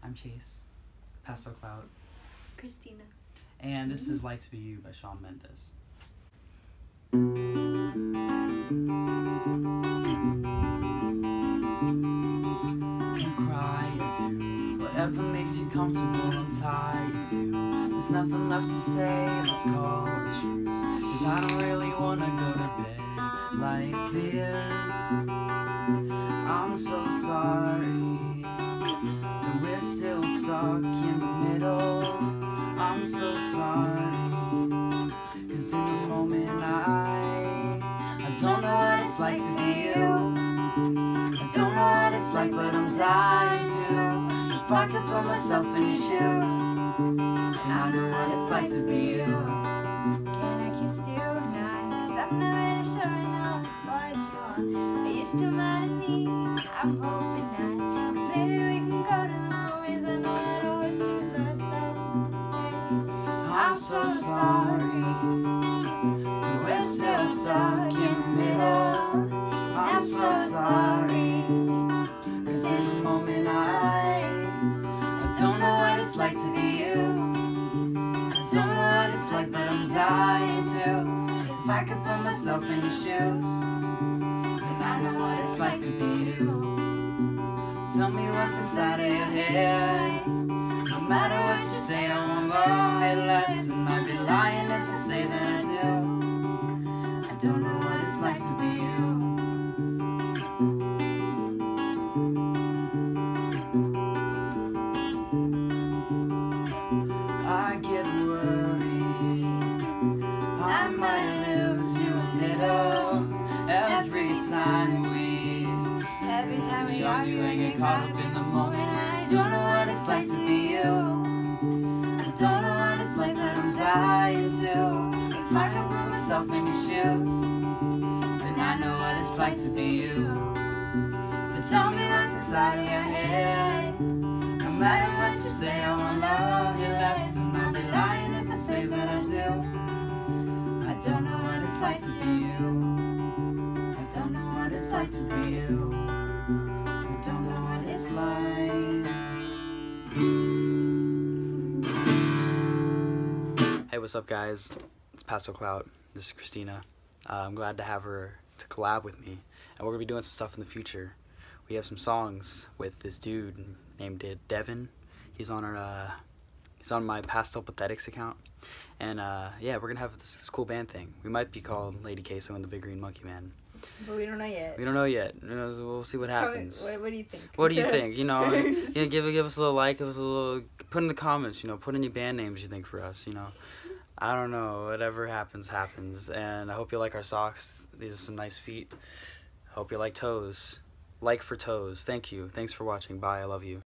I'm Chase. Pastel Cloud. Christina. And this is Like to Be You by Shawn Mendes. You cry or do whatever makes you comfortable. I'm tired too. There's nothing left to say. Let's call it truce. 'Cause I don't really wanna go to bed like this. I'm so sorry that we're still stuck in the middle. I'm so sorry, 'cause in the moment I don't know what it's like to be you. I don't know what it's like, but I'm dying to. If I could put myself in your shoes, and I know what it's like to be you. Can I kiss you tonight? 'Cause I'm not really sure I know what you want. Are you still mad at me? I'm hoping not. 'Cause maybe we can go to the movies and all that always shoes ourselves. I'm so sorry that we're still stuck in the middle. I'm so sorry, 'cause in the moment I don't know what it's like to be you. I don't know what it's like, but I'm dying to. If I could put myself in your shoes, then I know what it's like to be you. Tell me what's inside of your head. No matter what you say, I won't love it less. And I'd be lying if I say that I do. I don't know what it's like to be you. I get worried I might lose you a little every time we argue and get caught up in the moment. I don't know what it's like to be you. I don't know what it's like, but I'm dying to. If I could put myself in your shoes, then I know what it's like to be you. So tell me what's inside of your head. No matter what you say, I won't love you less. And I'll be lying if I say that I do. I don't know what it's like to be you. I don't know what it's like to be you. I don't know what it's like. Hey, what's up, guys? It's Pastel Cloud. This is Christina. I'm glad to have her to collab with me, and we're gonna be doing some stuff in the future. We have some songs with this dude named Devin. He's on my Pastel Pathetics account, and yeah, we're gonna have this cool band thing. We might be called Lady Queso and the Big Green Monkey Man. But we don't know yet. We don't know yet. We'll see what happens. What do you think? What do you think? You know, give us a little like, give us a little. Put in the comments. You know, put in your band names you think for us. You know, I don't know. Whatever happens, happens. And I hope you like our socks. These are some nice feet. Hope you like toes. Like for toes. Thank you. Thanks for watching. Bye. I love you.